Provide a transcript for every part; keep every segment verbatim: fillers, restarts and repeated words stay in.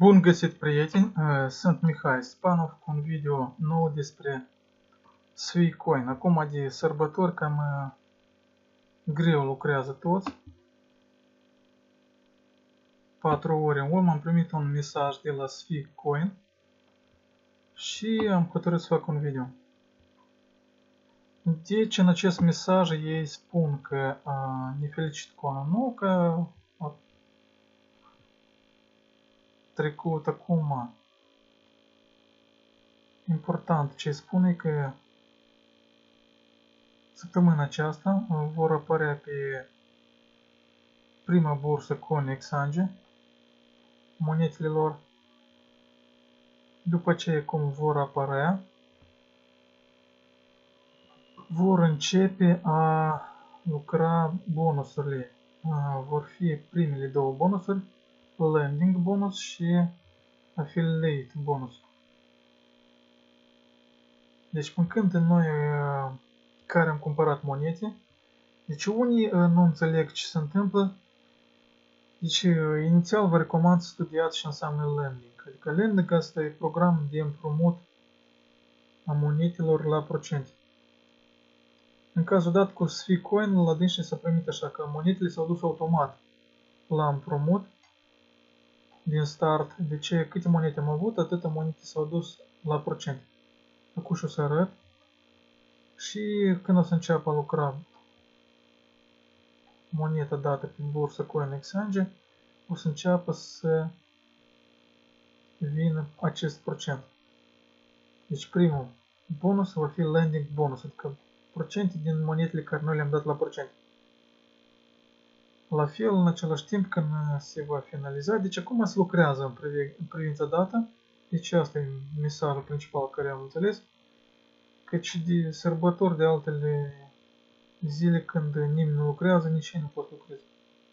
Bun găsit, prieteni! Sunt Mihai Spanov cu un video nou despre Sweetcoin. Acum de sărbători cam greu lucrează toți. patru ore în urmă am primit un mesaj de la Sweetcoin și am hotărât să fac un video. Deci în acest mesaj ei spun că a, ne felicit cu anul nou, că a trecut acum. Important ce spune că săptămâna aceasta vor apărea pe prima bursă CoinExchange monetele lor. După ce cum vor apărea, vor începe a lucra bonusurile. Vor fi primele două bonusuri, Landing bonus și Affiliate bonus. Deci până când noi care am cumpărat monete, deci unii nu înțeleg ce se întâmplă. Deci inițial vă recomand să studiați ce înseamnă landing. Adică landing asta e program de împrumut a monetelor la procente. În cazul dat cu Sweetcoin, la dânsi s-a primit așa că monetele s-au dus automat la împrumut din start. Deci câte monete am avut, atâta monete s-au dus la procente. Acum și o să arăt. Și când o să înceapă a lucra moneta dată pe bursă CoinExchange, o să înceapă să vină acest procent. Deci primul bonus va fi landing bonus, adică procente din monetele care noi le-am dat la procente. La fel, în același timp, când se va finaliza, deci acum se lucrează în, priv în privința data, deci asta e mesajul principal care am înțeles, căci de sărbători de altele zile când nimeni nu lucrează, nici ei nu pot lucreze.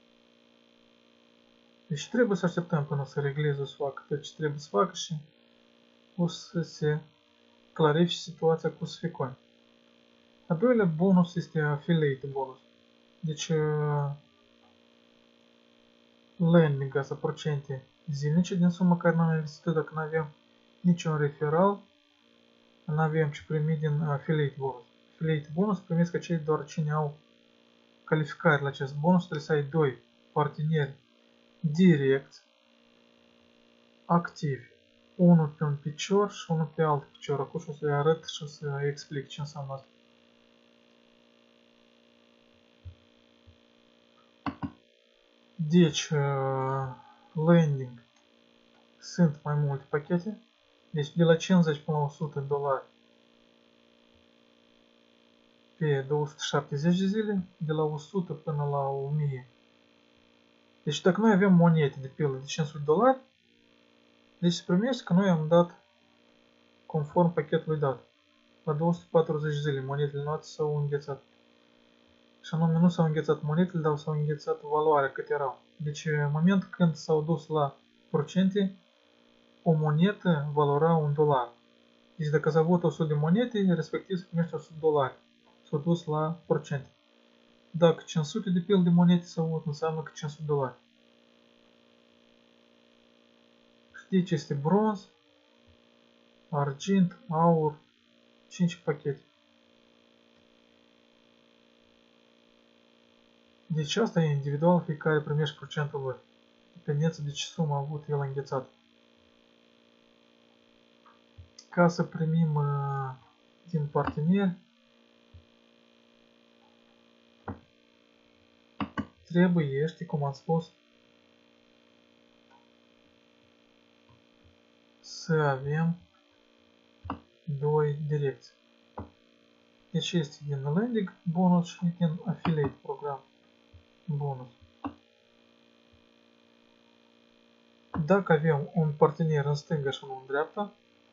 Deci trebuie să așteptăm până să regleze, o să facă tot ce trebuie să facă și o să se clarifice situația cu Sweetcoin. A doilea bonus este Affiliate bonus. Deci landing asta procente zilnice din suma care n-am investit dacă nu avem niciun referal, nu avem ce primi din Affiliate bonus. Affiliate bonus primesc că cei doar cine au calificare la acest bonus, trebuie să ai doi parteneri direct activi. Unul pe un picior și unul pe alt picior. Acum o să-i arăt și o să explic ce înseamnă asta. Deci, landing sunt mai multe pachete. Deci de la cincizeci până la o sută dolari pe două sute șaptezeci de zile, de la o sută până la o mie. Deci dacă noi avem monete de pildă de cinci sute dolari, deci se primește că noi am dat conform pachetului dat. La două sute patruzeci de zile monetele noastre s-au înghețat. Și anume nu s-au înghețat monetele, dar s-au înghețat valoarea cât erau. Deci în momentul când s-au dus la procente, o monetă valora un dolar. Deci dacă s-a avut o sută de monete, respectiv se primește o sută de dolari. S-au dus la procente. Dacă cinci sute de pildă de monete s-au avut, înseamnă că cinci sute de dolari. Știți ce este bronz, argint, aur, cinci pachete. Deci asta e individual, fiecare primește procentul lui, dependență de ce sumă a avut el înghețat. Ca să primim uh, din parteneri, trebuie, știi cum am spus, să avem doi direcții. Deci este din landing bonus și din affiliate program bonus. Dacă avem un partener în stânga și unul în dreapta,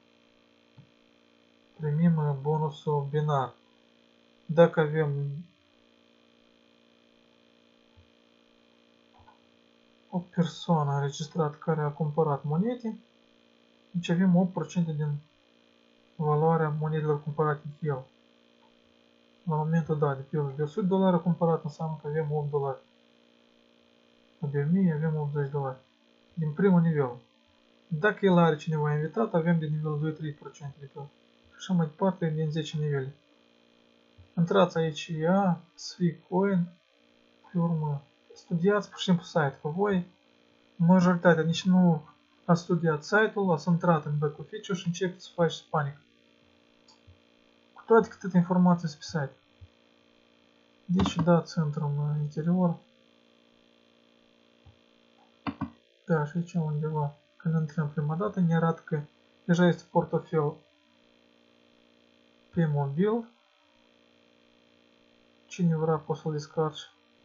primim bonusul binar. Dacă avem o persoană înregistrată care a cumpărat monete, deci avem opt la sută din valoarea monedelor cumpărate de el. La momentul dat, de pildă, de o sută de dolari a cumpărat, înseamnă că avem opt dolari. De o mie avem optzeci de dolari. Din primul nivel. Dacă el are cineva invitat, avem de nivelul doi trei la sută de pe el. Și așa mai departe, din zece nivele. Intrați aici, ia, Swicoin, pe urmă, studiați pur și simplu site-ul voi. Majoritatea nici nu a studiat site-ul, ați intrat în back office și începeți să faceți panică. Cu toate că atâtea informații sunt pe site. Deci dați intrăm în interior. Da, și aici undeva, când intrăm prima dată, ne arată că deja este portofel pe mobil. Cine vrea poate să-l descarce.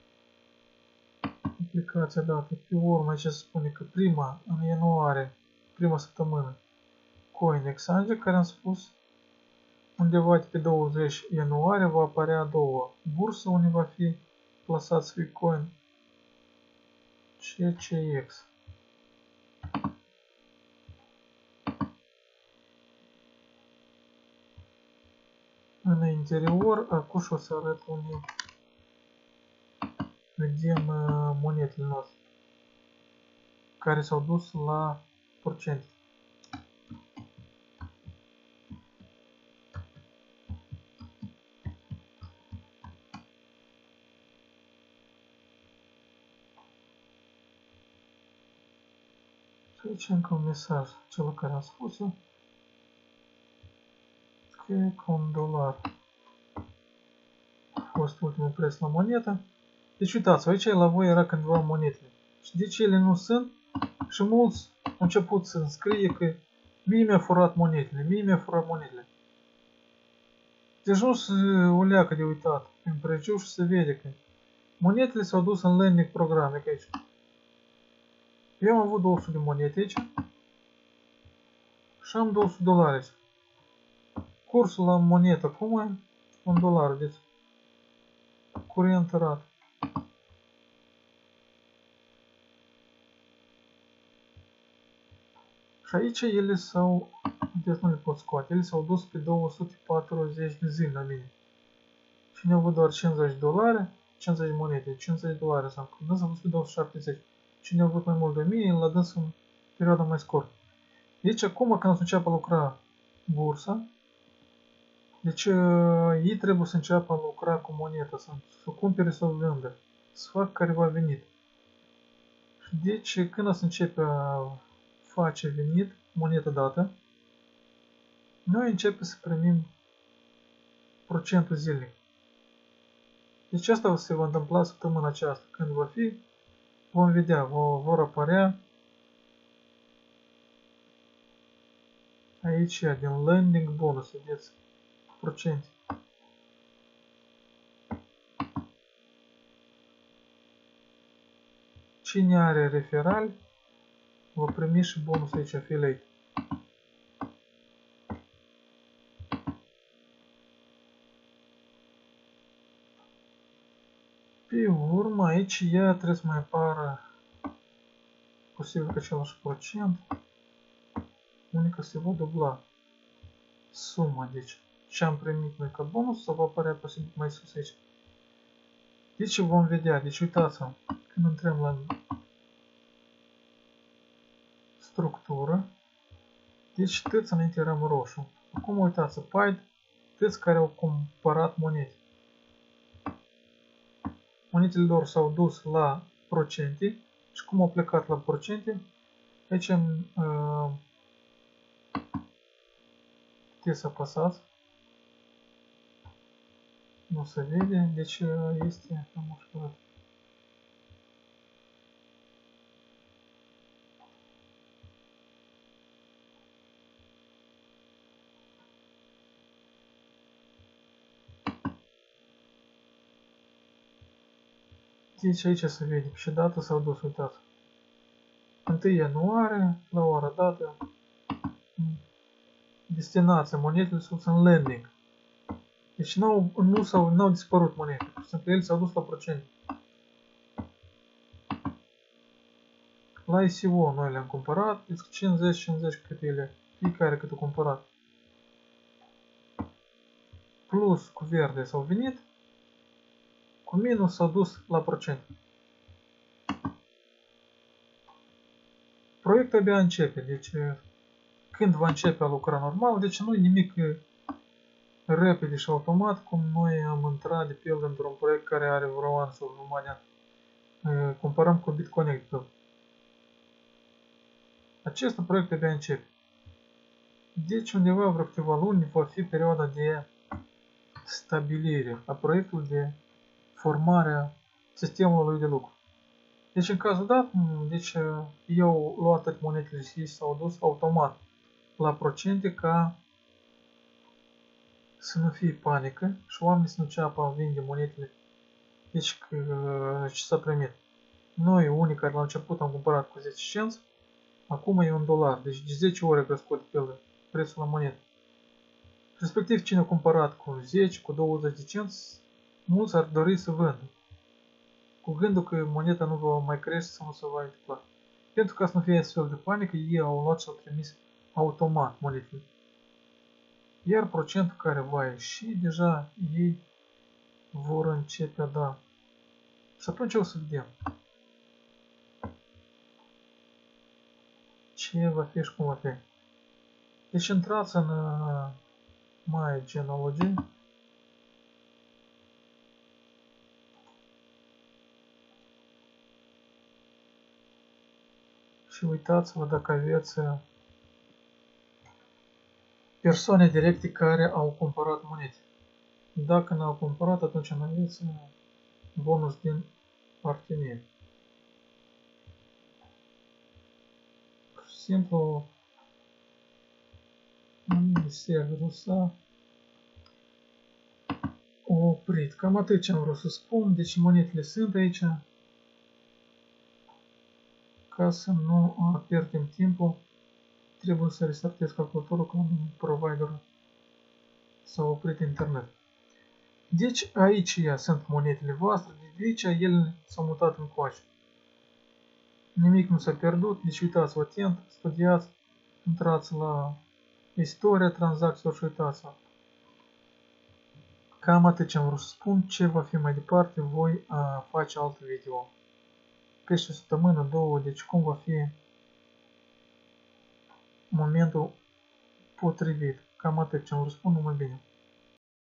Aplicația dată. Pe urmă aici se spune că prima, în ianuarie, prima săptămână, CoinExchange, care am spus, undeva de pe douăzeci ianuarie va apărea a doua bursă unde va fi plasat Swicoin C C X. În interior, acum o să arăt unde vedem monetele noastre care s-au dus la procente. Și aici încă un mesaj, celor care am spus-o, că cu un dolar a fost ultimul preț la monetă. Deci uitați, aici la voi era cândva monetele. Și de ce ele nu sunt? Și mulți au început să scrie că mie mi-a furat monetele, mie mi-a furat monetele. Deci nu se o leacă de uitat în preciu și se vede că monetele s-au dus în lending programe, că aici. Eu am avut două sute de monete aici și am două sute de dolari aici. Cursul la monetă cum e? un dolar, deci curent rat. Și aici ele s-au, deci nu le pot scoate, ele s-au dus pe două sute patruzeci de zile la mine. Cine a avut doar cincizeci de dolari, cincizeci de monede, cincizeci de dolari sau când s-a dus pe două sute șaptezeci. Cine a avut mai mult de o mie, l-a dus în perioada mai scurtă. Deci acum când o să înceapă a lucra bursa, deci ei trebuie să înceapă a lucra cu moneta, să, să cumpere sau vândă, să facă careva venit. Și deci când o să începe a face venit, moneta dată, noi începem să primim procentul zilnic. Deci asta se va întâmpla săptămâna aceasta. Când va fi, vom vedea, vor apărea aici, din lending bonus, vedeți, procente. Cine are referal, va primi și bonus aici, affiliate. Pe urmă, aici ea trebuie să mai apară posibil că același procent, unică se va dubla suma, deci ce am primit noi ca bonus, să va apărea posibil mai sus aici. Deci vom vedea, deci uitați-vă, când intrăm la structură, deci tăți înainte eram roșu. Acum uitați, paid, tăți care au cumpărat monede. Monetele lor s-au dus la procente și cum au plecat la procente, aici uh, puteți să apăsați. Nu se vede, deci este am ușurat. Deci aici se vede și data s-au dus, uitați. întâi ianuarie, la ora dată, destinația, monetele sunt în lending. Deci nu, nu s-au n-au dispărut monete, pur și simplu ele s-au dus la procent. La I C O noi le-am cumpărat, deci cincizeci cincizeci cât ele, fiecare cât a cumpărat. Plus cu verde s-au venit, cu minus s-au dus la procent. proiectul abia începe, deci când va începe a lucra normal, deci nu e nimic repede și automat, cum noi am intrat de pildă într-un proiect care are vreo an sau jumătate. Comparăm cu BitConnect. Acest proiect abia începe. Deci undeva vreo câteva luni va fi perioada de stabilire a proiectului, de formare a sistemului de lucru. Deci în cazul dat, deci eu luat toate monedele și s-au dus automat la procente ca să nu fie panică și oamenii să nu înceapă a vinde monedele. Deci ce s-a primit. Noi, unii care la început am cumpărat cu zece cenți, acum e un dolar. Deci de zece ori a crescut de pildă prețul la monedă. Respectiv cine a cumpărat cu zece, cu douăzeci de cenți, mulți ar dori să vândă. Cu gândul că moneda nu va mai crește sau nu se va întâmpla. Pentru ca să nu fie astfel de panică, ei au luat și au trimis automat monedele. Iar procentul care va ieși, deja ei vor începe a da. Și atunci o să vedem ce va fi și cum va fi. Deci intrați în My Genealogy. Și uitați-vă dacă aveți persoane directe care au cumpărat monede. Dacă n-au cumpărat, atunci nu aveți bonus din partea mea. Pur și simplu, serverul s-a oprit. Cam atât ce am vrut să spun. Deci monedele sunt aici. Ca să nu pierdem timpul, trebuie să restartez calculatorul că providerul s-a oprit internet. Deci aici sunt monedele voastre, de aici ele s-au mutat încoace. Nimic nu s-a pierdut, deci uitați-vă atent, studiați, intrați la istoria tranzacțiilor și uitați-vă. Cam atât ce am vrut să spun, ce va fi mai departe, voi a, face alt video. Peste o săptămână, două, deci cum va fi momentul potrivit. Cam atât ce am vrut să spun, numai bine.